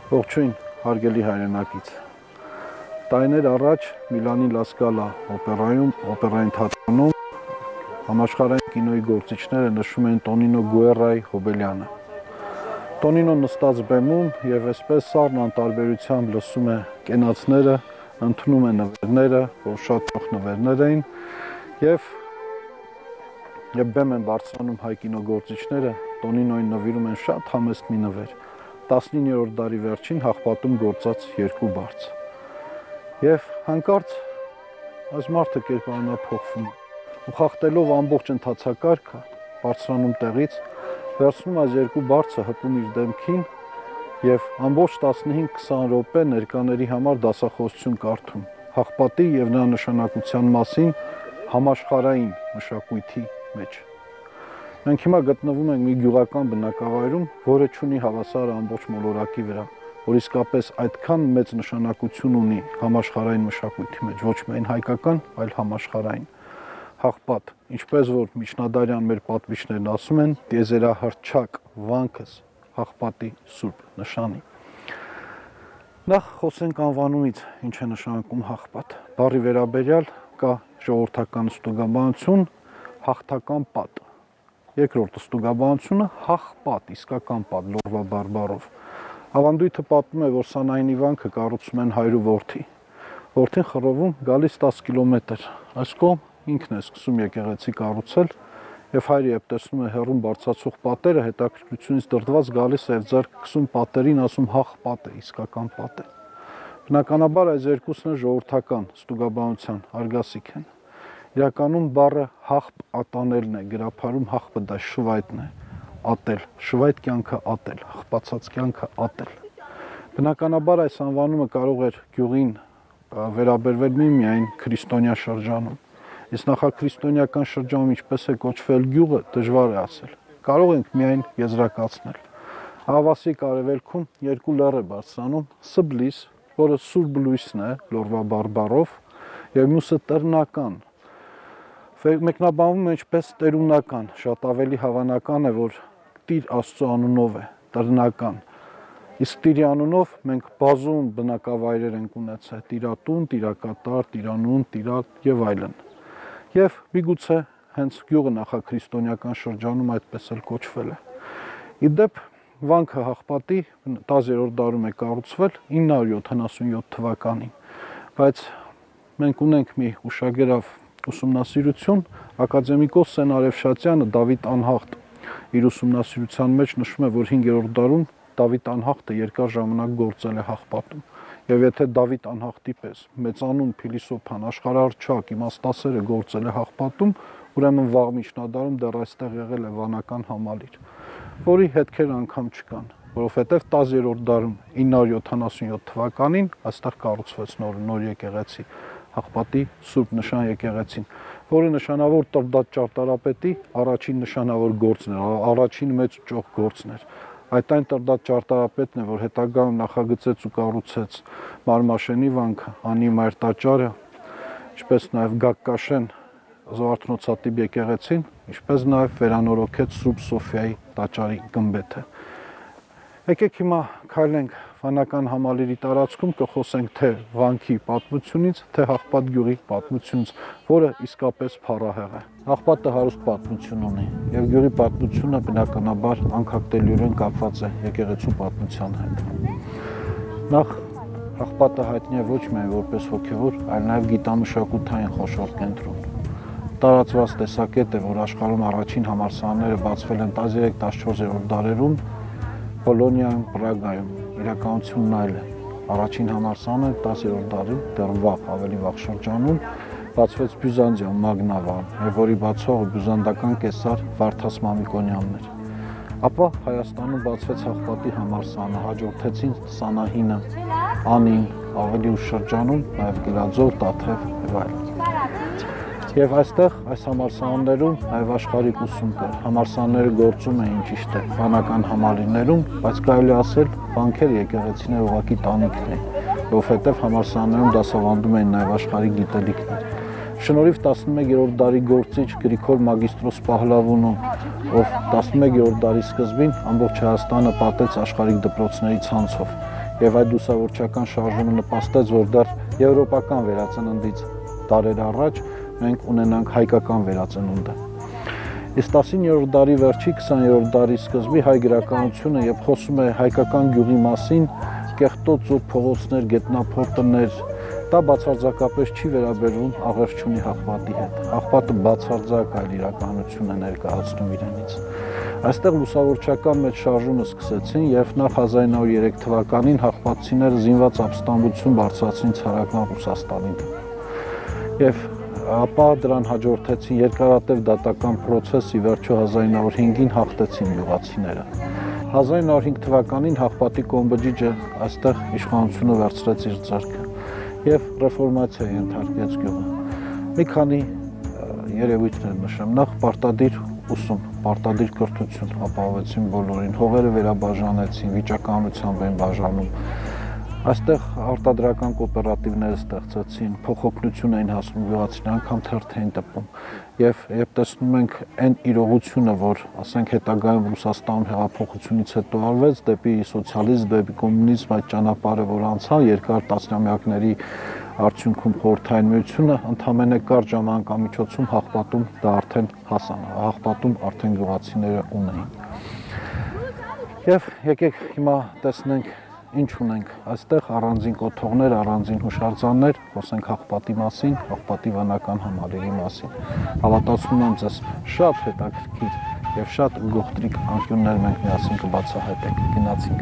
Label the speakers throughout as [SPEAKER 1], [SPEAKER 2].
[SPEAKER 1] Ողջույն, հարգելի հայրենակից։ Տարիներ առաջ Միլանի Լա Սկալա օպերային թատրոնում համաշխարհային կինոյի գործիչները նշում էին Տոնինո Գուերայի Հոբելյանը։ Տոնինոն նստած բեմում եւ այսպես սառն անտարբերությամբ լսում է կենացները, ընդունում է նվերները, որ շատ ճոխ նվերներ էին եւ բեմ են բարձրանում հայ կինոգործիչները, Տոնինոին նվիրում են շատ համեստ մի նվեր։ 19-րդ դարի վերջին հաղպատում գործած երկու բարձ։ Եվ հանկարծ այս մարդը կերպարանափոխվում ու խախտելով ամբողջ ընթացակարգը, բարձրանում տեղից, վերցնում այս երկու բարձը հպում իր դեմքին եւ ամբողջ 15-20 րոպե ներկաների համար դասախոսություն կարդում հաղպատի եւ նրա նշանակության մասին համաշխարհային մշակույթի մեջ։ Մենք հիմա գտնվում ենք մի գյուղական բնակավայրում, որը ունի հավասարը ամբողջ մոլորակի վրա, որ իսկապես այդքան մեծ նշանակություն ունի համաշխարհային մշակույթի մեջ, ոչ միայն հայկական, այլ համաշխարհային։ Հաղպատ, ինչպես որ միջնադարյան մեր պատվիչներն ասում են, տիեզերահռչակ վանքս հաղպատի սուրբ նշանի։ Նախ խոսենք անվանումից, ինչ է նշանակում հաղպատ։ Բառի վերաբերյալ կա ժողովրդական ստուգաբանություն, հաղթական պատ։ Երկրորդ ստուգաբանությունը հաղպատ, իսկական պատ, լորվա բարբառով։ Ավանդույթը պատմում է, որ Սանայինի վանքը կառուցում են հայր ու որդի։ Որդին խռովում գալիս 10 կիլոմետր։ Այս կողմ ինքն է սկսում եկեղեցի կառուցել եւ հայրը երբ տեսնում է հեռուն բարձրացող պատերը, հետաքրքրությունից դրդված գալիս է եւ ձեռք քսում պատերին, ասում հաղպատ է, իսկական պատ է։ Բնականաբար այս երկուսն ժողովրդական ստուգաբանության արգասիկ են։ Իրականում բառը հաղպ ատանելն է, գրաբարում հաղպը դա շվայտն է, ատել, շվայտ կյանքը ատել, հղպացած կյանքը ատել։ Բնականաբար այս անվանումը կարող էր գյուղին վերաբերվել միայն քրիստոնյա շրջանում։ Իսկ նախաքրիստոնեական շրջանում ինչպես է կոչվել գյուղը, դժվար է ասել։ Կարող ենք միայն եզրակացնել։ Ավասիկ արևելքում երկու լեռ է բարձրանում, Սբլիս, որը սուրբ լույսն է, լորվա բարբառով, եւ մյուսը Տրնական։ Մեկնաբանվում է ինչպես տերունական, շատ ավելի հավանական է, որ Տիր Աստծո անունով է, Տրնական։ Իսկ Տիրի անունով մենք բազում բնակավայրեր ենք ունեցել՝ Տիրատուն, Տիրակատար, Տիրանուն, Տիրատ եւ այլն։ Եվ միգուցե հենց գյուղը նախաքրիստոնեական շրջանում այդպես էլ կոչվել է։ Իդեպ վանքը հաղպատի 10-րդ դարում է կառուցվել 977 թվականին, բայց մենք ունենք մի ուշագրավ ուսումնասիրություն, ակադեմիկոս Սեն Արևշատյանը Դավիթ Անհախտ իր ուսումնասիրության մեջ նշում է, որ 5-րդ դարում Դավիթ Անհախտը երկար ժամանակ գործել է հաղպատում։ Եվ եթե Դավիթ Անհախտի պես մեծանուն փիլիսոփան, աշխարհահռչակ, իմաստասերը գործել է հաղպատում, ուրեմն վաղ միջնադարում դեռ այստեղ եղել է վանական համալիր, որի հետքեր անգամ չկան, որովհետև 10-րդ դարում 977 թվականին այստեղ կառուցվեց նոր եկեղեցի, հաղպատի սուրբ նշան եկեղեցին, որը նշանավոր Տրդատ ճարտարապետի առաջին նշանավոր գործն էր, առաջին մեծ ճոխ գործն էր։ Այդ այն Տրդատ ճարտարապետն է, որ հետագայում նախագծեց ու կառուցեց Մարմաշենի վանքը, Անի Մայր տաճարը, ինչպես նաև Գագկաշեն Զվարթնոցատիպ եկեղեցին, ինչպես նաև վերանորոգեց Սուրբ Սոֆիայի տաճարի գմբեթը։ Եկեք հիմա քայլենք վանական համալիրի տարածքում, կխոսենք թե վանքի պատմությունից, թե Հաղպատ գյուղի պատմությունից, որը իսկապես փառահեղ է։ Հաղպատը հարուստ պատմություն ունի, եւ գյուղի պատմությունը բնականաբար անքակտելիորեն կապված է եկեղեցու պատմության հետ։ Նախ Հաղպատը հայտնի է ոչ միայն որպես հոգևոր, այլ նաև գիտամշակութային խոշոր կենտրոն։ Տարածված տեսակետ է, որ աշխարհում առաջին համալսարանները բացվել են 13-14-րդ դարերում Պոլոնիայում, Պրագայում, իրականությունն այլ է։ Առաջին համալսարանը 10-րդ դարի դեռ վաղ, ավելի վաղ շրջանում բացվեց Բյուզանդիայում Մագնավարում, եւ որի բացողը բյուզանդական կեսար Վարդաս Մամիկոնյանն էր։ Ապա Հայաստանում բացվեց Հաղպատի համալսարանը, հաջորդեցին Սանահինը, Անին, ավելի ուշ շրջանում նաև Գլաձոր, Տաթև եւ այլն։ Եվ այստեղ այս համալսարաններում նաև աշխարհիկ ուսում կար։ Համալսարանները գործում էին ճիշտ է վանական համալիրներում, բայց կարելի ասել վանքերը եկեղեցիները ուղղակի տանիքն էին, որովհետև համալսարաններում դասավանդում էին նաև աշխարհիկ գիտելիքներ։ Շնորհիվ 11-րդ դարի գործիչ Գրիգոր Մագիստրոս Պահլավոնու, ով 11-րդ դարի սկզբին ամբողջ Հայաստանը պատեց աշխարհիկ դպրոցների ցանցով, եւ այդ ուսավորչական շարժումը նպաստեց, որ դեռ եվրոպական վերածննդից տարեր առաջ մենք ունենանք հայկական վերածնունդը։ Իսկ 19-րդ դարի վերջի 20-րդ դարի սկզբի հայ գրականությունը եւ խոսում է հայկական գյուղի մասին, կեղտոտ զուտ փողոցներ, գետնափորտներ, դա բացարձակապես չի վերաբերվում Աղերչունի Հաղպատի հետ։ Հաղպատը բացարձակ այլ իրականություն է ներկայացնում իրենից։ Այստեղ լուսավորչական մեծ շարժումը սկսեցին եւ նախ 1903 թվականին հաղպատցիները զինված ապստամբություն բարձրացրին ցարական Ռուսաստանին։ Եվ ապա դրան հաջորդեցին երկարատև դատական պրոցեսի, վերջո 1905-ին հաղթեցին գյուղացիները։ 1905 թվականին Հաղպատի կոմբջիջը այստեղ իշխանությունը վերցրեց իր ձեռքը եւ ռեֆորմացիա ենթարկեց գյուղը։ Մի քանի երևույթներ նշեմ, նախ պարտադիր ուսում, պարտադիր կրթություն ապահովեցին բոլորին, հողերը վերաբաժանեցին, վիճականությամբ են բաժանում։ Այստեղ արտադրական կոոպերատիվներ ստեղծեցին, փոխօգնություն էին հասնում գյուղացիներին, անգամ թերթ էին տպում։ Եվ տեսնում ենք այն իրողությունը, որ ասենք հետագայում Ռուսաստանում հեղափոխությունից հետո արվեց դեպի սոցիալիզմ, դեպի կոմունիզմ, այդ ճանապարհը, որ անցավ երկար տասնամյակների արդյունքում Խորհրդային Միությունը ընդամենը կարճ ժամանակամիջոցում Հաղպատում դա արդեն հասանա, Հաղպատում արդեն գյուղացիները ունեին։ Եվ եկեք հիմա տեսնենք ինչ ունենք այստեղ առանձին կոթողներ, առանձին հուշարձաններ, խոսենք Հաղպատի մասին, Հաղպատի վանական համալիրի մասին։ Հավատացնում եմ ձեզ շատ հետաքրքիր եւ շատ գողտրիկ անկյուններ մենք միասին կբացահայտենք, գնացինք։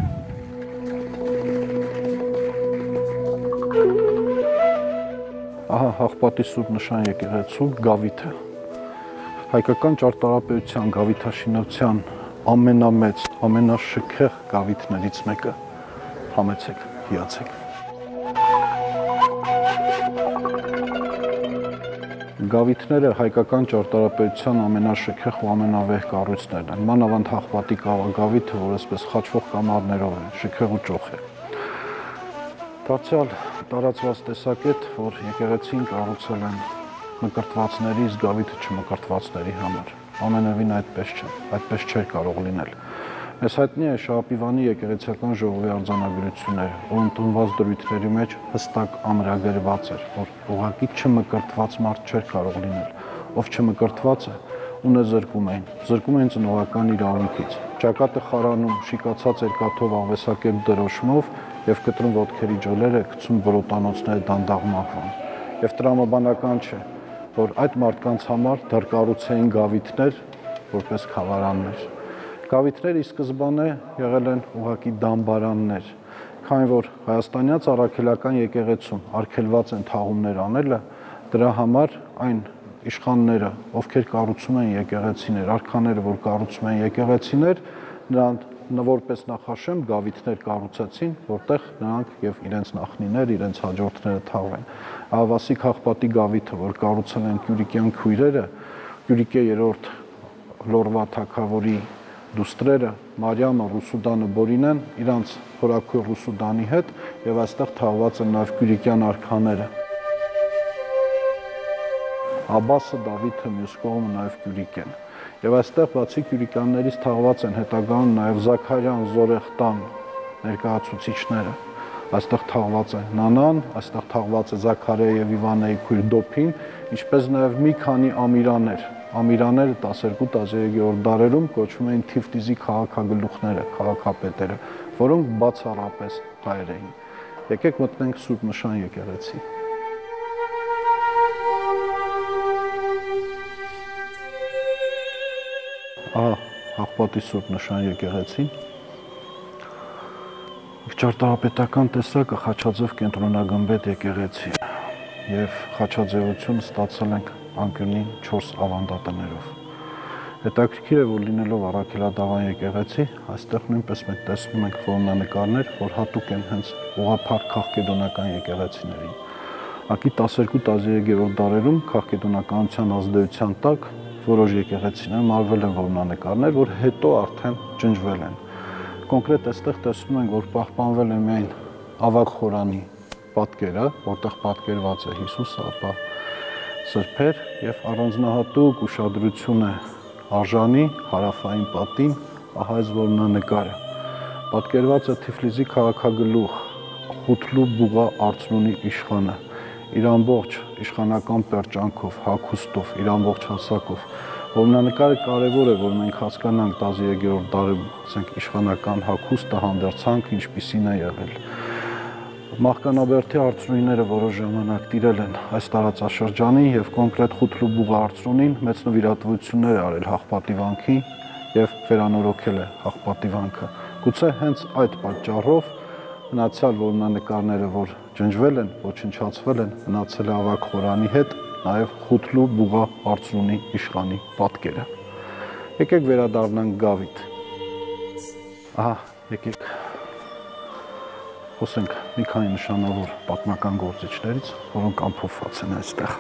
[SPEAKER 1] Ահա Հաղպատի Սուրբ Նշան եկեղեցու գավիթը։ Հայկական ճարտարապետության գավիթաշինության ամենամեծ, ամենաշքեղ գավիթներից մեկը։ Համեցեք, հիացեք։ Գավիթները հայկական ճարտարապետության ամենաշքեղ ու ամենավեհ կառույցներն են։ Մանավանդ Հաղպատի գավիթը, որ այսպես խաչվող կամարներով է, շքեղ ու ճոխ է։ Դարձյալ տարածված տեսակետ, որ եկեղեցին կառուցել են մկրտվածների, իսկ գավիթը չմկրտվածների համար։ Ամենևին այդպես չէր կարող լինել։ Մեզ հայտնի է Շահապիվանի եկեղեցական ժողովի արձանագրությունները, որ ընդունված դրույթների մեջ հստակ ամրագրված էր, որ ուղղակի չմկրտված մարդ չէր կարող լինել, ով չմկրտված է, ունե զրկում էին ծնողական իրավունքից։ Ճակատը խարանում, շիկացած երկաթով աղվեսակերպ դրոշմով եւ կտրում ոտքերի ջոլերը գցում բրոտանոցները դանդաղ մահվան։ Եվ տրամաբանական չէ, որ այդ մարդկանց համար դեռ կառուցեին գավիթներ որպես խավարաններ։ Գավիթները ի սկզբանե եղել են ուղղակի դամբարաններ, քանի որ հայաստանյաց առաքելական եկեղեցում արգելված են թաղումներ անելը, դրա համար այն իշխանները, ովքեր կառուցում են եկեղեցիներ, արքաները, որ կառուցում են եկեղեցիներ, նրանք որպես նախաշեմ գավիթներ կառուցեցին, որտեղ նրանք եւ իրենց նախնիներ, իրենց հաջորդները թաղվեն։ Ավասիկ Հաղպատի գավիթը, որ կառուցել են Կյուրիկյան քույրերը, Կյուրիկե III Լորվա թագավորի դուստրերը, Մարիամը, Ռուսուդանը, Բորինեն, իրանց հորաքույր Ռուսուդանի հետ եւ այստեղ թաղված են նաեւ Կյուրիկյան արքաները։ Աբասը, Դավիթը, մյուս կողմը նաեւ Կյուրիկեն։ Եվ այստեղ բացի Կյուրիկյաններից թաղված են հետագայում նաև Զաքարյան, Զորեղտան ներկայացուցիչները։ Այստեղ թաղված է Նանան, այստեղ թաղված է Զաքարիա եւ Իվանեի քույր Դոփին, ինչպես նաև մի քանի ամիրաներ։ Ամիրաները 12-13-րդ դարերում կոչվում էին Թիֆլիսի քաղաքագլուխները, քաղաքապետերը, որոնք բացառապես հայեր էին։ Եկեք մտնենք Սուրբ Նշան եկեղեցի։ Ահա Հաղպատի Սուրբ Նշան եկեղեցին։ Ճարտարապետական տեսակը խաչաձև կենտրոնագմբեթ եկեղեցի եւ խաչաձևություն ստացել ենք անկյունի 4 ավանդատներով։ Հետաքրքիր է, որ լինելով առաքելադավան եկեղեցի, այստեղ նույնպես մենք տեսնում ենք որմնանկարներ, որ հատուկ են հենց ուղղափառ քաղկեդոնական եկեղեցիներին։ Ակի 12-13-րդ դարերում քաղկեդոնականության ազդեցության տակ որոշ եկեղեցիներ մարվել են որմնանկարներ, որ հետո արդեն ջնջվել են։ Կոնկրետ այստեղ տեսնում ենք, որ պահպանվել է միայն ավագ խորանի պատկերը, որտեղ պատկերված է Հիսուսը, ապա սրբեր եւ առանձնահատուկ ուշադրություն է արժանի հարավային պատին, ահա այս որմնանկարը։ Պատկերված է Թիֆլիսի քաղաքագլուխ Խութլու Բուղա Արծրունի իշխանը իր ամբողջ իշխանական պերճանքով, հագուստով, իր ամբողջ հասակով որմնանկարը կարևոր է, որ մենք հասկանանք 13-րդ դարում իշխանական հագուստը հանդերձանք ինչպիսին է եղել։ Մահկանաբերդի արծրույները որոշ ժամանակ տիրել են այս տարածաշրջանին եւ կոնկրետ Խութլու Բուղա Արծրունին մեծ նվիրատվություններ արել հաղպատիվանքի եւ վերանորոգել է հաղպատիվանքը։ Գուցե հենց այդ պատճառով մնացյալ որմնանկարները, որ ջնջվել են, ոչնչացվել են, մնացել է ավագ խորանի հետ, նաև Խութլու Բուղա Արծրունի իշխանի պատկերը։ Եկեք վերադառնանք Գավիթ։ Ահա, եկեք խոսենք մի քանի նշանավոր պատմական գործիչներից, որոնք ամփոփված են այստեղ։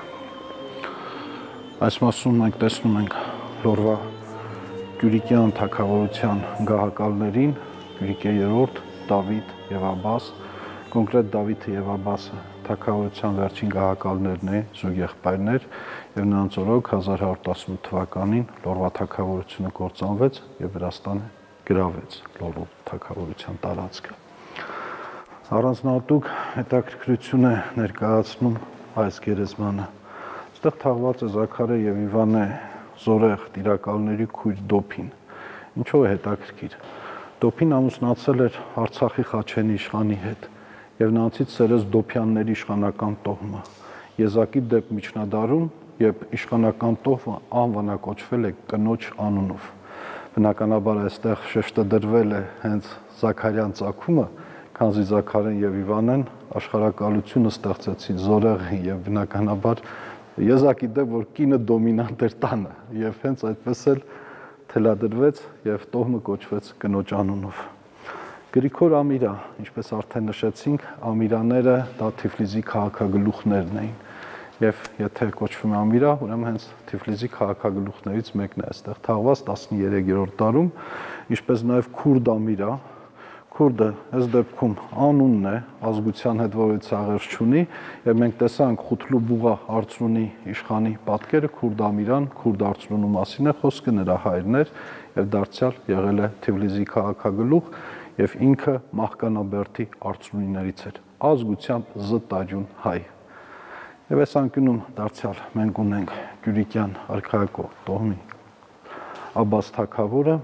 [SPEAKER 1] Այս մասում մենք տեսնում ենք Լորվա Գյուրիկյան թագավորության գահակալներին, Գյուրիկե III, Դավիթ եւ Աբաս, կոնկրետ Դավիթը եւ Աբասը թագավորության վերջին գահակալներն են, զուգեղբայրներ, եւ նրանց օրոք 1118 թվականին Լորվա թագավորությունը կործանվեց եւ Վրաստանը գրավեց Լորվա թագավորության տարածքը։ Առանձնահատուկ հետաքրքրություն է ներկայացնում այս գերեզմանը։ Այստեղ թաղված է Զաքարե եւ Իվանե զորեղ տիրակալների քույր Դոփին։ Ինչով է հետաքրքիր։ Դոփին ամուսնացել էր Արցախի Խաչենի իշխանի հետ եւ նրանցից սերեց Դոփյանների իշխանական տոհմը։ Եզակի դեպ միջնադարում, երբ իշխանական տոհմը անվանակոչվել է կնոջ անունով։ Բնականաբար այստեղ շեշտը դրվել է հենց Զաքարյան ծագումը, քանզի Զաքարեն եւ Իվանեն աշխարհակալությունը ստեղծեցին զորեղի եւ բնականաբար եզակի դեպ որ կինը դոմինանտ էր տանը եւ հենց այդպես էլ թելադրվեց եւ տոհմը կոչվեց կնոջ անունով։ Գրիգոր Ամիրա, ինչպես արդեն նշեցինք, Ամիրաները դա Թիֆլիսի քաղաքագլուխներն էին եւ եթե կոչվում է Ամիրա, ուրեմն հենց Թիֆլիսի քաղաքագլուխներից մեկն է այստեղ թաղված 13-րդ դարում, ինչպես նաեւ Քուրդ Ամիրա, Քուրդը այս դեպքում անունն է, ազգության հետ որից աղերս չունի, եւ մենք տեսանք Խութլու Բուղա Արծրունի իշխանի պատկերը Քուրդ Ամիրան, Քուրդ Արծրունու մասին է խոսքը, նրա հայրն էր եւ դարձյալ եղել է Թիֆլիսի քաղաքագլուխ եւ ինքը Մահկանաբերդի արծրունիներից էր, ազգությամբ զտաջուն հայ։ Եվ այս անկյունում դարձյալ մենք ունենք Գյուրիկյան արքայակող տոհմի Աբաս թագավորը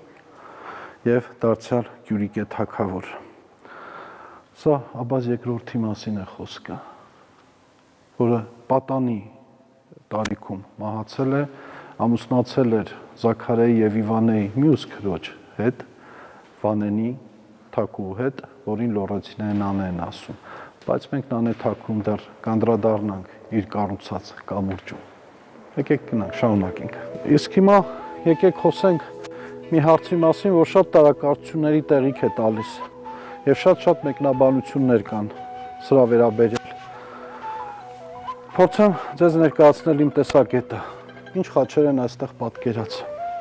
[SPEAKER 1] եւ դարձյալ Գյուրիկե թագավոր։ Սա Աբաս II-ի մասին է խոսքը, որը պատանի տարիքում մահացել է, ամուսնացել էր Զաքարեի եւ Իվանեի մյուս քրոջ հետ, Վանենի թագու հետ, որին լոռեցիները Նանե են ասում, բայց մենք Նանե թագում դեռ կանդրադառնանք իր կառուցած կամուրջում։ Եկեք գնանք, շարունակենք։ Իսկ հիմա եկեք խոսենք մի հարցի մասին, որ շատ տարակարծությունների տեղիք է տալիս եւ շատ մեկնաբանություններ կան սրա վերաբերյալ։ Փորձեմ ձեզ ներկայացնել իմ տեսակետը։ Ինչ խաչեր են այստեղ պատկերած։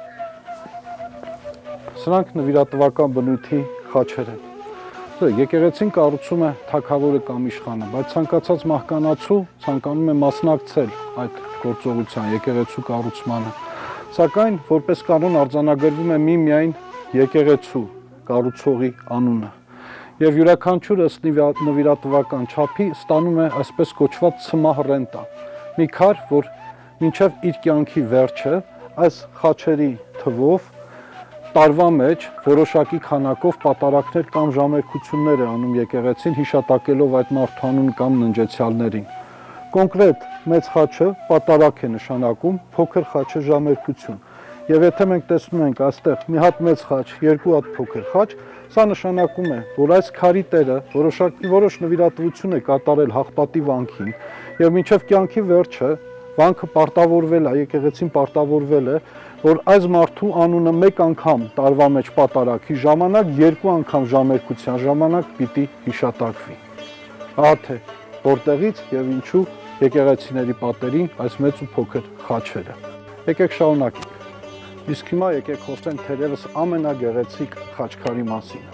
[SPEAKER 1] Սրանք նվիրատվական բնույթի խաչեր են։ Եկեղեցին կառուցում է թագավորը կամ իշխանը, բայց ցանկացած մահկանացու ցանկանում է մասնակցել այդ գործողության եկեղեցու կառուցմանը։ Սակայն որպես կանոն արձանագրվում է միայն եկեղեցու կառուցողի անունը եւ յուրաքանչյուրը ըստ նվիրատվական չափի ստանում է այսպես կոչված ցմահ ռենտա։ Մի քար, որ մինչև իր կյանքի վերջը այս խաչերի թվով տարվա մեջ որոշակի քանակով պատարակներ կամ ժամերկություններ է անում եկեղեցին հիշատակելով այդ մարդու անուն կամ ննջեցյալներին։ Կոնկրետ մեծ խաչը պատարակ է նշանակում, փոքր խաչը ժամերկություն։ Եվ եթե մենք տեսնում ենք այստեղ մի հատ մեծ խաչ, երկու հատ փոքր խաչ, սա նշանակում է, որ այս քարի տերը որոշ նվիրատվություն է կատարել հաղպատի վանքին, եւ մինչև կյանքի վերջը վանքը պարտավորվել է, եկեղեցին պարտավորվել է, որ այս մարդու անունը մեկ անգամ տարվա մեջ պատարակի ժամանակ, երկու անգամ ժամերկության ժամանակ պիտի հիշատակվի։ Ահա թե որտեղից եւ ինչու եկեղեցիների պատերին այս մեծ ու փոքր խաչերը։ Եկեք շարունակենք։ Իսկ հիմա եկեք խոսենք թերևս ամենագեղեցիկ խաչքարի մասին։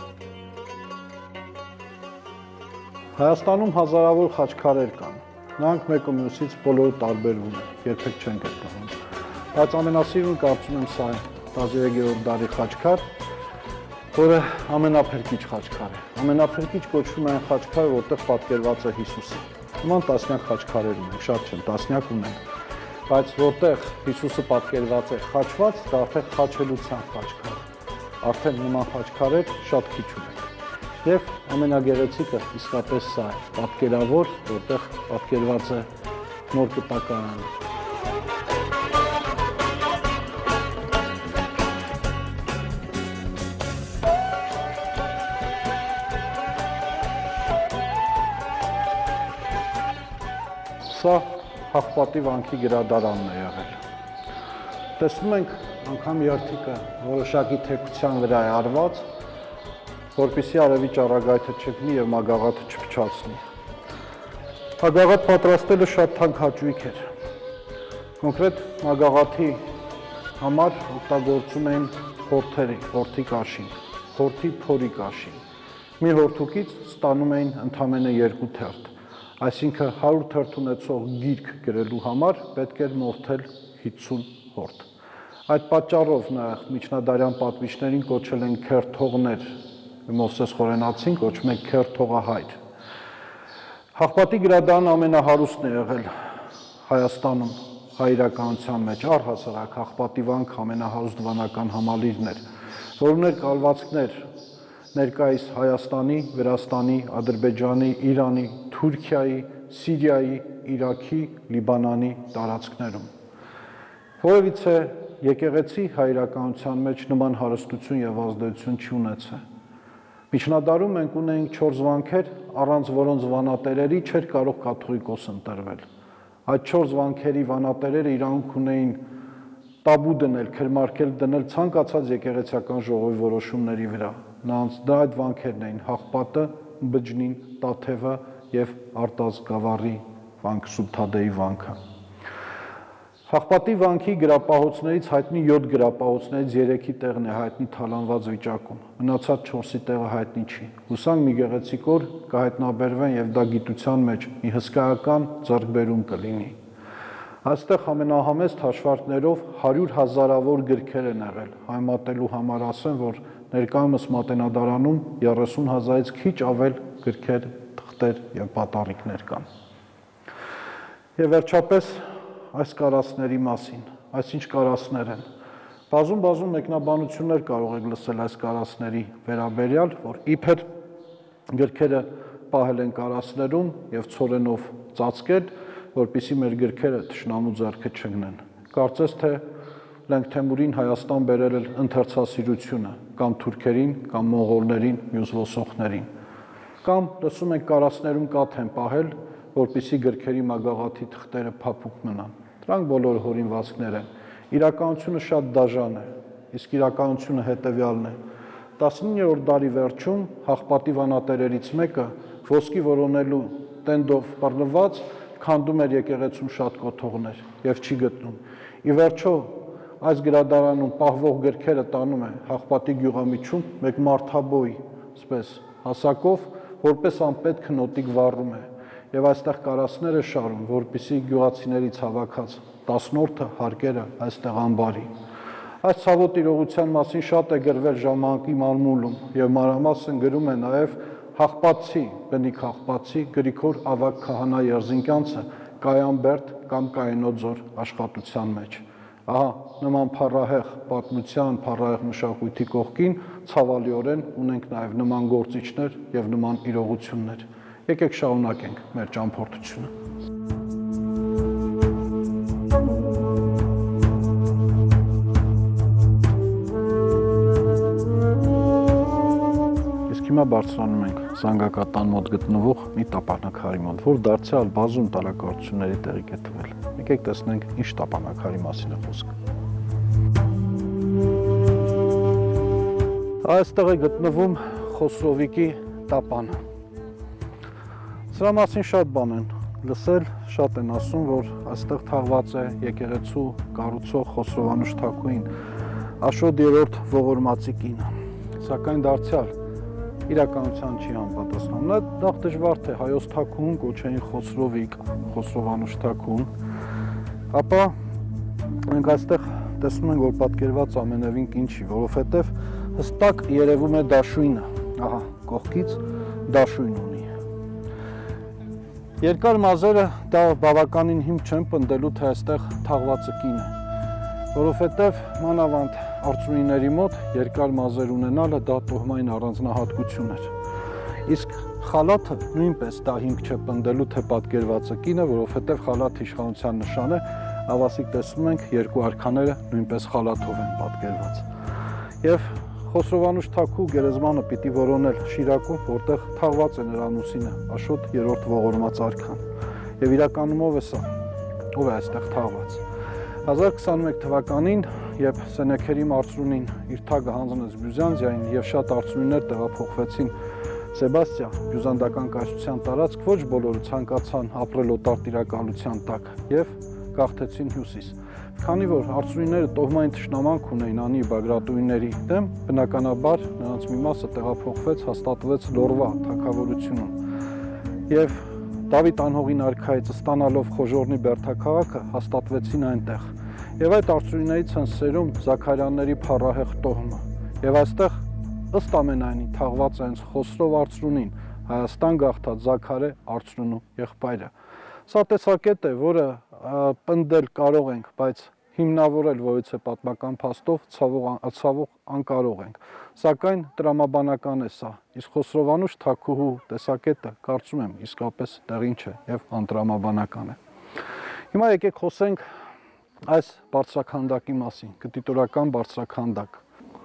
[SPEAKER 1] Հայաստանում հազարավոր խաչքարեր կան։ Նրանք մեկը մյուսից բոլորը տարբերվում են, երբեք չեն գտնվում։ Բայց ամենասիրուն կարծում եմ սա է 13-րդ դարի խաչքար, որը ամենափրկիչ խաչքար է։ ամենափրկիչ կոչվում է այն խաչքարը, որտեղ պատկերված է Հիսուսը։ Նման տասնյակ խաչքարեր ունենք, շատ չեն, տասնյակ ունենք, բայց որտեղ Հիսուսը պատկերված է խաչված, դա արդեն խաչելության խաչքար է։ Արդեն նման խաչքարեր շատ քիչ ունենք։ Եվ ամենագեղեցիկը իսկապես սա է, պատկերավոր, որտեղ պատկերված է նոր կտակարանը։ Սա Հաղպատի վանքի գրադարանն է եղել։ Տեսնում ենք անգամ երթիկը որոշակի թեքության վրա է արված, որպեսզի արևի ճառագայթը չգնի եւ մագաղաթը չփչացնի։ Մագաղաթ պատրաստելը շատ թանկ հաճույք էր։ Կոնկրետ մագաղաթի համար օգտագործում էին հորթի կաշին, հորթի փորի կաշին։ Մի հորթուկից ստանում էին ընդամենը 2 թերթ։ Այսինքն 100 թերթ ունեցող գիրք գրելու համար պետք էր մորթել 50 հորթ։ Այդ պատճառով նաև միջնադարյան պատմիչներին կոչել են քերթողներ, Մովսես Խորենացին կոչում են քերթողահայր։ Հաղպատի գրադարանը ամենահարուստն է եղել Հայաստանում հայրականության մեջ, առհասարակ Հաղպատի վանք ամենահարուստ վանական համալիրն էր, որ ուներ կալվածքներ ներկայիս Հայաստանի, Վրաստանի, Ադրբեջանի, Իրանի, Թուրքիայի, Սիրիայի, Իրաքի, Լիբանանի տարածքներում։ Որևիցե եկեղեցի հայրականության մեջ նման հարստություն եւ ազդեցություն չի ունեցել։ Միջնադարում մենք ունեինք 4 վանքեր, առանց որոնց վանատերերի չէր կարող կաթողիկոս ընտրվել։ Այդ 4 վանքերի վանատերերը իրավունք ունեին տաբու դնել, քրմարկել դնել ցանկացած եկեղեցական ժողովի որոշումների վրա։ Դա այդ վանքերն էին Հաղպատը, Բջնին, Տաթևը եւ Արտազ Գավառի վանք, Սուբթադեի վանքը։ Հաղպատի վանքի գրապահոցներից հայտնի 7 գրապահոցներից 3-ի տեղն է հայտնի թալանված վիճակում։ Մնացած 4-ի տեղը հայտնի չի։ Հուսանք մի գեղեցիկ օր կհայտնաբերվեն եւ դա գիտության մեջ մի հսկայական ձեռքբերում կլինի։ Այստեղ ամենահամեստ հաշվարկներով 100 հազարավոր գրքեր են եղել։ Համատելու համար ասեմ, որ ներկայումս Մատենադարանում 30,000-ից քիչ ավել գրքեր, թղթեր եւ պատառիկներ կան։ Եվ վերջապես այս կարասների մասին, այս ինչ կարասներ են։ Բազում մեկնաբանություններ կարող եք լսել այս կարասների վերաբերյալ, որ իբր գրքերը պահել են կարասներում եւ ցորենով ծածկել, որպեսզի մեր գրքերը թշնամու ձեռքը չգնեն։ Կարծես թե Լենգ Թեմուրին Հայաստան բերել ընթերցասիրությունը կամ թուրքերին, կամ մոնղոլներին, մյուս ոսողներին։ Կամ լսում ենք կարասներում կաթ են պահել, որպեսզի գրքերի մագաղաթի թղթերը փափուկ մնան։ Դրանք բոլորը հորինվածքներ են։ Իրականությունը շատ դաժան է, իսկ իրականությունը հետևյալն է։ 19-րդ դարի վերջում Հաղպատի վանատերերից մեկը ոսկի որոնելու տենդով բռնված քանդում էր եկեղեցում շատ կոթողներ եւ չի գտնում։ Ի վերջո այս գրադարանում պահվող գրքերը տանում է Հաղպատի գյուղամիջում մեկ մարդաբոյ, այսպես հասակով, որպես անպետք հնոտիկ վառում է եւ այստեղ կարասները շարում, որպեսզի գյուղացիներից հավաքած 10-րդը հարկերը այստեղ անբարի։ Այս ցավոտ իրողության մասին շատ է գրվել ժամանակի մանմուլում եւ մանրամասն գրում է նաեւ Հաղպատցի, բնիկ Հաղպատցի Գրիգոր Ավագ քահանա Երզինկյանցը Կայանբերդ կամ Կայենոձոր աշխատության մեջ։ Ահա նման փառահեղ պատմության, փառահեղ մշակույթի կողքին ցավալիորեն ունենք նաև նման գործիչներ եւ նման իրողություններ։ Եկեք շարունակենք մեր ճամփորդությունը։ Իսկ հիմա բարձրանում ենք Զանգակատան մոտ գտնվող մի տապանակարի մոտ, որ դարձյալ բազում տարակարծությունների տեղի գտվել։ Եկեք տեսնենք ինչ տապանակարի մասին է խոսքը։ Այստեղ է գտնվում Խոսրովիկի տապանը։ Սրա մասին շատ բան են լսել, շատ են ասում, որ այստեղ թաղված է եկեղեցու կառուցող Խոսրովանուշ Թագուհին, Աշոտ 3-րդ ողորմածի կինը։ Սակայն դարձյալ իրականության չի համապատասխանում։ Նախ դժվար թե հայոց թագուհուն կոչեին Խոսրովիկ, Խոսրովանուշ Թագուհուն, ապա մենք այստեղ տեսնում ենք, որ պատկերված ամենևին կին չի, որովհետև հստակ երևում է դաշույնը, ահա, կողքից դաշույն ունի։ Երկար մազերը դա բավականին հիմք չեն պնդելու, թե այստեղ թաղվածը կին է, որովհետև մանավանդ արծրույների մոտ երկար մազեր ունենալը դա տոհմային առանձնահատկություն էր։ Իսկ խալաթը նույնպես դա հիմք չէ պնդելու, թե պատկերվածը կին է, որովհետև խալաթ իշխանության նշան է, ավասիկ տեսնում ենք երկու արքաները նույնպես խալաթով են պատկերված։ Եվ Խոսրովանուշ Թաքու գերեզմանը պիտի որոնել Շիրակում, որտեղ թաղված է նրա ամուսինը, Աշոտ 3-րդ ողորմած արքան։ Եվ իրականում ով է սա, ով է այստեղ թաղված։ 1021 թվականին, երբ Սենեքերի մարծրունին իր թագը հանձնեց Բյուզանդիային եւ շատ արծրույներ տեղափոխվեցին Սեբաստիա, բյուզանդական կայսրության տարածք, ոչ բոլորը ցանկացան ապրել օտար տիրակալության տակ եւ գաղթեցին հյուսիս։ Քանի որ արծրույները տոհմային թշնամանք ունեին անի բագրատուիների դեմ, բնականաբար նրանց մի մասը տեղափոխվեց, հաստատվեց Լորվա թագավորությունում։ Եվ Դավիթ անհողին արքայից ստանալով Խոժորնի բերդաքաղաքը հաստատվեցին այնտեղ։ Եվ այդ արծրույներից են սերում Զաքարյանների փառահեղ տոհմը։ Եվ այստեղ ըստ ամենայնի թաղված է հենց Խոսրով արծրունին, Հայաստան գաղթած Զաքարե արծրունու եղբայրը։ Սա տեսակետ է, որը պնդել կարող ենք, բայց հիմնավորել որից է պատմական փաստով ցավող անկարող ենք։ Սակայն տրամաբանական է սա։ Իսկ Խոսրովանուշ Թաքուհու տեսակետը կարծում եմ իսկապես տեղին չէ եւ անտրամաբանական է։ Հիմա եկեք խոսենք այս բարձրաքանդակի մասին, կտիտորական բարձրաքանդակ։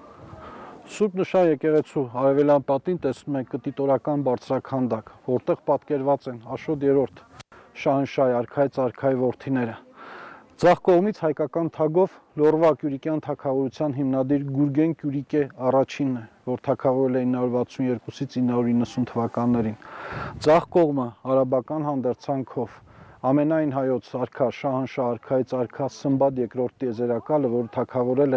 [SPEAKER 1] Սուրբ Նշան եկեղեցու արևելյան պատին տեսնում ենք կտիտորական բարձրաքանդակ, որտեղ պատկերված են Աշոտ 3-րդ Շահնշահ արքայից արքայի որդիները։ Ձախ կողմից հայկական թագով Լորվա Կյուրիկյան թագավորության հիմնադիր Գուրգեն Կյուրիկե առաջինն է, որ թագավորել է 962-ից 990 թվականներին։ Ձախ կողմը արաբական հանդերձանքով ամենայն հայոց արքա Շահնշահ արքայից արքա Սմբատ II տիեզերակալը, որ թագավորել է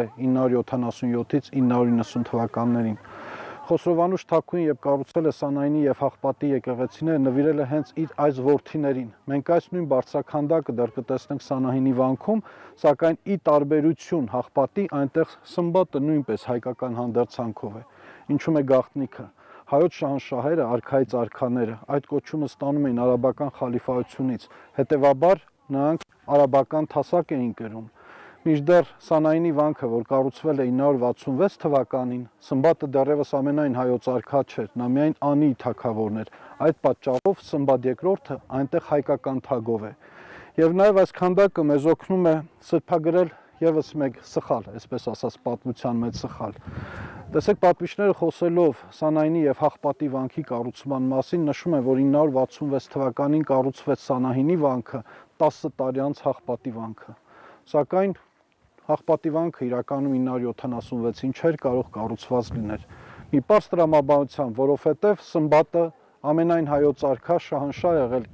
[SPEAKER 1] 977-ից 990 թվականներին։ Խոսրովանուշ Թաքուին, երբ կառուցել է Սանայինի եւ Հաղպատի եկեղեցիները, նվիրել է հենց իր այս որդիներին։ Մենք այս նույն բարձրաքանդակը դեռ կտեսնենք Սանահինի վանքում, սակայն ի տարբերություն Հաղպատի, այնտեղ Սմբատը նույնպես հայկական հանդերձանքով է։ Ինչու՞մ է գաղտնիքը։ Հայոց շահնշահերը, արքայից արքաները, այդ կոչումը ստանում էին արաբական խալիֆայությունից, հետևաբար նրանք արաբական թասակ էին կրում։ Մինչդեռ Սանայինի վանքը, որ կառուցվել է 966 թվականին, Սմբատը դեռևս ամենայն հայոց արքա չէր, նա միայն Անի թագավորն էր։ Այդ պատճառով Սմբատ II-ը այնտեղ հայկական թագով է։ Եվ նաև այս քանդակը մեզ օգնում է սրբագրել եւս մեկ սխալ, այսպես ասած, պատմության մեծ սխալ։ Տեսեք, պատմիչները խոսելով Սանայինի եւ Հաղպատի վանքի կառուցման մասին նշում են, որ 966 թվականին կառուցվեց Սանահինի վանքը, 10 տարի անց Հաղպատի վանքը։ Սակայն Հաղպատի վանքը իրականում 976-ին չէր կարող կառուցված լինել։ Մի պարզ տրամաբանությամբ, որովհետև Սմբատը ամենայն հայոց արքա շահնշահ եղել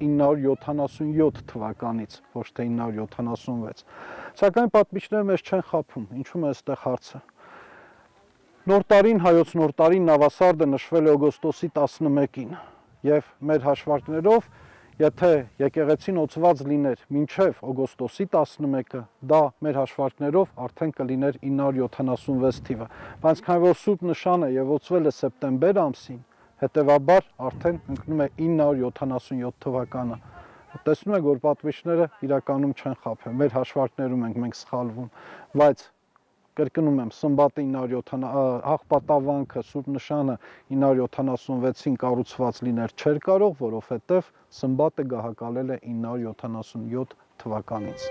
[SPEAKER 1] 977 թվականից, ոչ թե 976։ Սակայն պատմիչները մեզ չեն խաբում, ինչու՞մ է այստեղ հարցը։ Նոր տարին, հայոց նոր տարին Նավասարդը նշվել է օգոստոսի 11-ին եւ մեր հաշվարկներով, եթե եկեղեցին օծված լիներ մինչև օգոստոսի 11-ը, դա մեր հաշվարկներով արդեն կլիներ 976 թիվը, բայց քանի որ Սուրբ Նշան է եւ օծվել է սեպտեմբեր ամսին, հետեւաբար արդեն ընկնում է 977 թվականը։ Տեսնում եք, որ պատմիչները իրականում չեն խաբել, մեր հաշվարկներում ենք մենք սխալվում, բայց կրկնում եմ, Սմբատը Հաղպատավանքը, Սուրբ Նշանը 976-ին կառուցված լիներ չէր կարող, որովհետև Սմբատը գահակալել է 977 թվականից։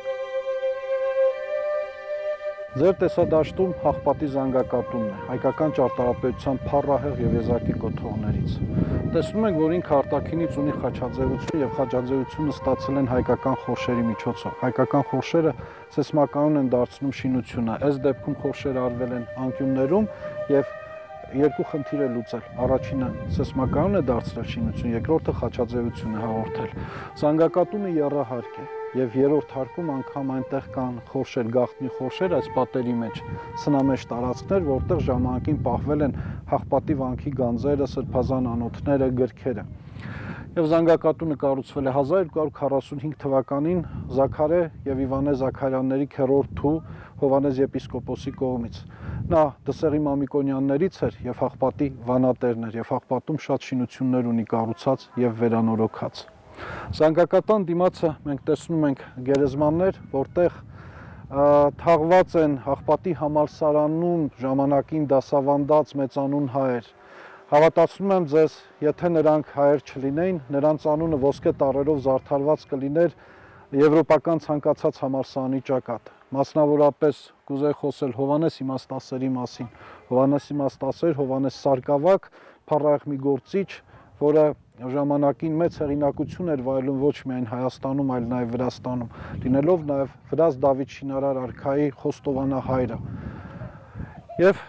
[SPEAKER 1] Ձեր տեսադաշտում Հաղպատի զանգակատունն է, հայկական ճարտարապետության փառահեղ եւ եզակի կոթողներից։ Տեսնում ենք, որ ինքը արտաքինից ունի խաչաձևություն եւ խաչաձևությունը ստացել են հայկական խորշերի միջոցով։ Հայկական խորշերը սեյսմականուն են դարձնում շինությունը։ Այս դեպքում խորշերը արվել են անկյուններում եւ երկու խնդիր է լուծել։ Առաջինը սեյսմականուն է դարձրել շինություն, երկրորդը խաչաձևություն է հաղորդել։ Զանգակատունը եռահարկ է եւ երրորդ հարկում անգամ այնտեղ կան խորշեր, գաղտնի խորշեր այս պատերի մեջ, սնամեջ տարածքներ, որտեղ ժամանակին պահվել են Հաղպատի վանքի գանձերը, սրբազան անոթները, գրքերը։ Եվ զանգակատունը կառուցվել է 1245 թվականին Զաքարե եւ Իվանե Զաքարյանների քերորդու Հովանես եպիսկոպոսի կողմից։ Նա Դսեղի Մամիկոնյաններից էր եւ Աղբատի վանատերն էր եւ Աղբատում շատ շինություններ ունի կառուցած եւ վերանորոգած։ Զանգակատան դիմացը մենք տեսնում ենք գերեզմաններ, որտեղ թաղված են Աղբատի համալսարանում ժամանակին դասավանդած մեծանուն հայեր։ Հավատացնում եմ ձեզ, եթե նրանք հայեր չլինեին, նրանց անունը ոսկե տառերով զարդարված կլիներ եվրոպական ցանկացած համալսարանի ճակատ։ Մասնավորապես կուզեի խոսել Հովանես Իմաստասերի մասին։ Հովանես Իմաստասեր, Հովանես Սարգսակ, փառահեղ մի գործիչ, որը ժամանակին մեծ հեղինակություն էր վայելում ոչ միայն Հայաստանում, այլ նաև Վրաստանում, լինելով նաև Վրաց Դավիթ շինարար արքայի խոստովանահայրը։ Եվ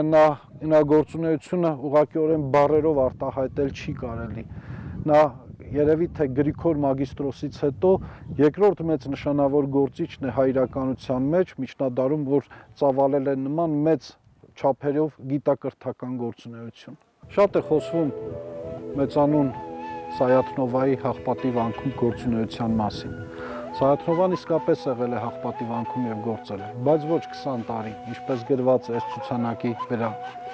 [SPEAKER 1] նա գործունեությունը ուղղակիորեն բառերով արտահայտել չի կարելի։ Նա երևի թե Գրիգոր Մագիստրոսից հետո երկրորդ մեծ նշանավոր գործիչն է հայ իրականության մեջ, միջնադարում, որ ծավալել է նման մեծ չափերով գիտակրթական գործունեություն։ Շատ է խոսվում մեծանուն Սայաթնովայի Աղբատի վանքում գործունեության մասին։ Սայաթնովան իսկապես եղել է Աղբատի վանքում եւ գործել է, բայց ոչ 20 տարի, ինչպես գրված է ցուցանակի վրա։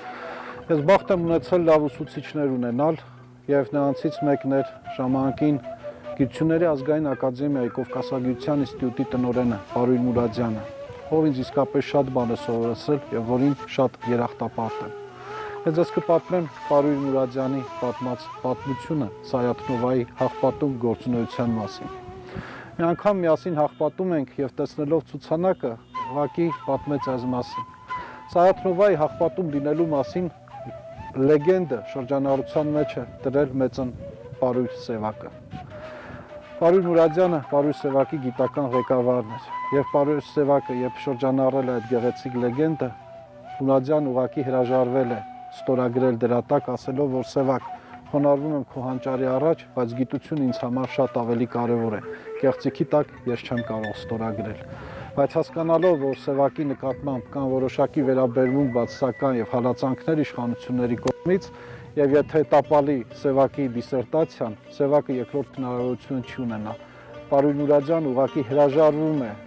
[SPEAKER 1] Ես բախտ եմ ունեցել լավ ուսուցիչներ ունենալ եւ նրանցից մեկն էր ժամանակին Գիտությունների ազգային ակադեմիայի Կովկասագիտության ինստիտուտի տնօրենը Պարույր Մուրադյանը, ով ինձ իսկապես շատ բան է սովորեցրել եւ որին շատ երախտապարտ եմ։ Ես ձեզ կպատմեմ Պարույր Մուրադյանի պատմած պատմությունը Սայաթնովայի Աղբատում գործունեության մասին։ Մի անգամ միասին Աղբատում ենք եւ տեսնելով ցուցանակը, ուղղակի պատմեց այս մասին։ Սայաթնովայի Աղբատում լինելու մասին լեգենդը շրջանառության մեջ է դրել մեծն Պարույր Սևակը։ Պարույր Մուրադյանը Պարույր Սևակի գիտական ղեկավարն էր եւ Պարույր Սևակը երբ շրջանառել է այդ գեղեցիկ լեգենդը, Մուրադյանը ուղղակի հրաժարվել է ստորագրել դրա տակ, ասելով, որ Սևակ, խոնարհվում եմ քո հանճարի առաջ, բայց գիտությունը ինձ համար շատ ավելի կարևոր է։ Կեղծիքի տակ ես չեմ կարող ստորագրել։ Բայց հասկանալով, որ Սևակի նկատմամբ կան որոշակի վերաբերմունք, բացասական եւ հալածանքներ իշխանությունների կողմից, եւ եթե տապալի Սևակի դիսերտացիան, Սևակը երկրորդ հնարավորություն չի ունենա։ Պարույր Մուրադյանը ուղղակի հրաժարվում է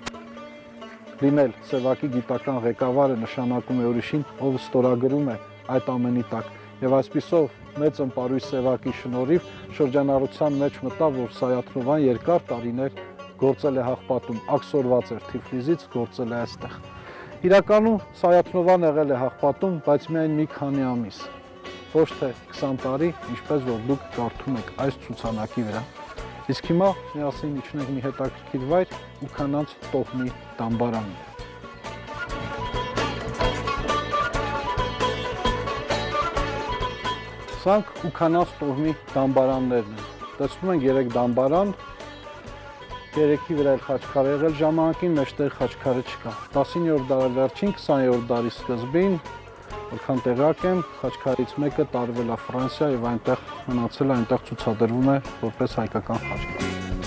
[SPEAKER 1] լինել Սևակի գիտական ղեկավարը, նշանակում է ուրիշին, ով ստորագրում է այդ ամենի տակ։ Եվ այսպիսով մեծն Պարույր Սևակի շնորհիվ շրջանառության մեջ մտավ, որ Սայաթնովան երկար տարիներ գործել է Աղբատում, աքսորված էր Թիֆլիսից, գործել է այստեղ։ Իրականում Սայաթնովան եղել է Աղբատում, բայց միայն մի քանի ամիս, ոչ թե 20 տարի, ինչպես որ դուք կարդում եք այս ցուցանակի վրա։ Իսկ հիմա միասին իջնենք մի հետաքրքիր վայր ու կանանց տոհմի դամբարանը։ Սրանք ու կանանց տոհմի դամբարաններն են։ Տեսնում ենք 3 դամբարան, 3-ի վրա էլ խաչքար է եղել ժամանակին, մեջտեղ խաչքարը չկա։ 19-րդ դարի վերջին, 20-րդ դարի սկզբին, որքան տեղյակ եմ, խաչքարից մեկը տարվել է Ֆրանսիա եւ այնտեղ մնացել է, այնտեղ ցուցադրվում է որպես հայկական խաչքար։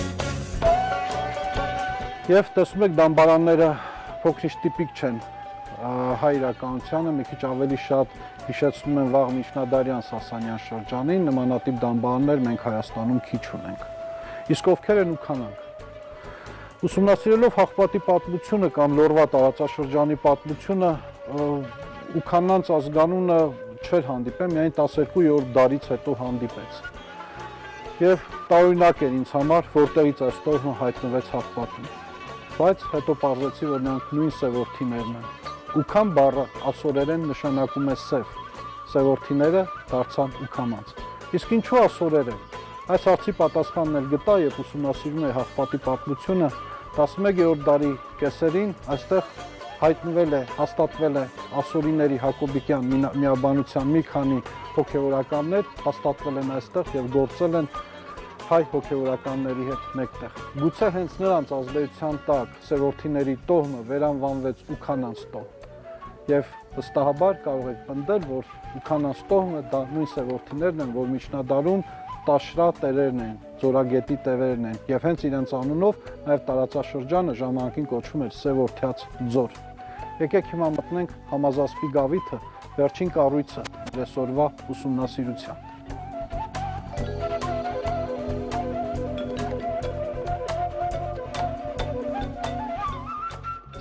[SPEAKER 1] Եվ տեսնում եք դամբարանները փոքրինչ տիպիկ չեն հայ իրականությանը, մի քիչ ավելի շատ հիշեցնում են վաղ միջնադարյան Սասանյան շրջանին, նմանատիպ դամբարաններ մենք Հայաստանում քիչ ունենք։ Իսկ ովքեր են ու կանանք։ Ուսումնասիրելով Աղբատի պատմությունը կամ Լոռվա տարածաշրջանի պատմությունը, ու կանանց ազգանունը չէր հանդիպել, միայն 12-րդ դարից հետո հանդիպեց։ Եվ տարօրինակ էր ինձ համար, որտեղից այս տոհմը հայտնվեց Աղբատում։ Բայց հետո պարզեցի, որ նրանք նույն սևորդիներն են։ Ուքան բառը ասորերեն նշանակում է սև, սևորդիները դարձան ուքամանց։ Իսկ ինչու ասորերեն։ Այս հարցի պատասխանն էլ գտա, երբ ուսումնասիրում էի Աղբատի պատմությունը, 11-րդ դարի կեսերին այստեղ հայտնվել է, հաստատվել է ասորիների հակոբիկյան միաբանության մի քանի հոգևորականներ, հաստատվել են այստեղ եւ գործել են հայ հոգևորականների հետ մեկտեղ։ Գուցե հենց նրանց ազդեցության տակ սևորդիների տոհմը վերանվանվեց ուքանանց տոհմ։ Եվ վստահաբար կարող եք պնդել, որ ուքանանց տոհմը դա նույն սևորդիներն են, որ միջնադարում տաշրա տերերն են, ձորագետի տերերն են, եւ հենց իրենց անունով նաեւ տարածաշրջանը ժամանակին կոչվում էր Սևորդյաց ձոր։ Եկեք հիմա մտնենք Համազասպի գավիթը, վերջին կառույցը այսօրվա ուսումնասիրության։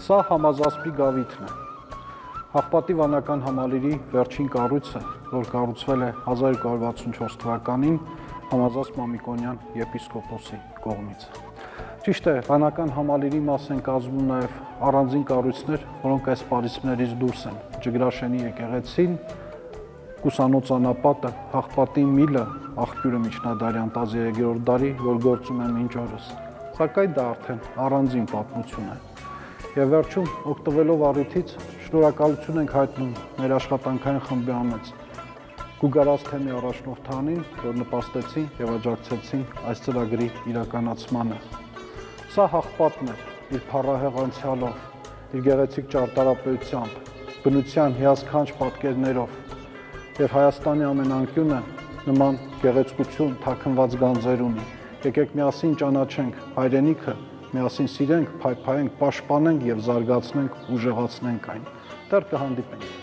[SPEAKER 1] Սա համազասպի գավիթն է։ Աղբատի վանական համալիրի վերջին կառույցը, որ կառուցվել է 1264 թվականին Համազասպ Մամիկոնյան եպիսկոպոսի կողմից։ Ճիշտ է, վանական համալիրի մաս են կազմում նաև առանձին կառույցներ, որոնք այս պարիսպներից դուրս են։ Ջգրաշենի եկեղեցին, Կուսանոց անապատը, Աղբատի միլը, աղբյուրը միջնադարյան 13-րդ դարի, որ գործում է մինչ օրս։ Սակայն դա արդեն առանձին պատմություն է։ Եվ վերջում, օգտվելով առիթից, շնորհակալություն ենք հայտնում մեր աշխատանքային խմբի անունից Գուգարաց թեմի առաջնորդանին, որ նպաստեցին եւ աջակցեցին այս ծրագրի իրականացմանը։ Սա Աղբատն է իր փառահեղ անցյալով, իր գեղեցիկ ճարտարապետությամբ, բնության հիասքանչ պատկերներով եւ Հայաստանի ամենանկյունը նման գեղեցկություն թաքնված գանձեր ունի։ Եկեք միասին ճանաչենք հայրենիքը, միասին սիրենք, փայփայենք, պաշտպանենք եւ զարգացնենք, ուժեղացնենք այն։ Դեռ կհանդիպենք։